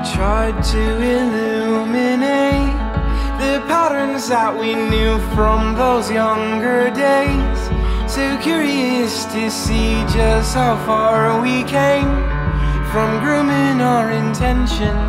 tried to illuminate the patterns that we knew from those younger days. So curious to see just how far we came from grooming our intentions.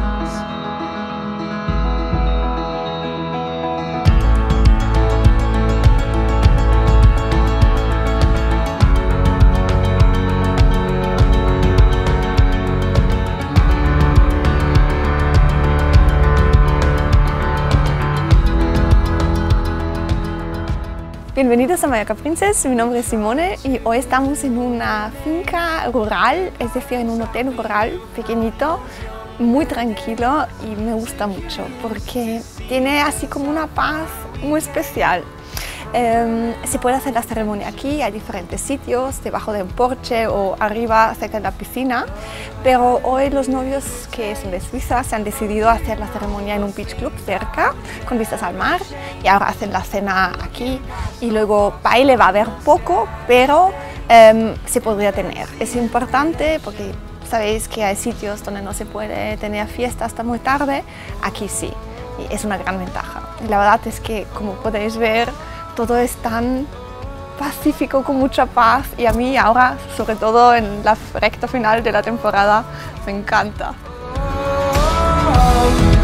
Bienvenidos a Mallorca Princess, mi nombre es Simone y hoy estamos en una finca rural, es decir, en un hotel rural pequeñito, muy tranquilo y me gusta mucho porque tiene así como una paz muy especial. Se puede hacer la ceremonia aquí, hay diferentes sitios, debajo de un porche o arriba cerca de la piscina, pero hoy los novios que son de Suiza se han decidido hacer la ceremonia en un beach club cerca, con vistas al mar, y ahora hacen la cena aquí y luego baile va a haber poco, pero se podría tener. Es importante porque sabéis que hay sitios donde no se puede tener fiesta hasta muy tarde, aquí sí, y es una gran ventaja. Y la verdad es que, como podéis ver, todo es tan pacífico, con mucha paz, y a mí ahora, sobre todo en la recta final de la temporada, me encanta.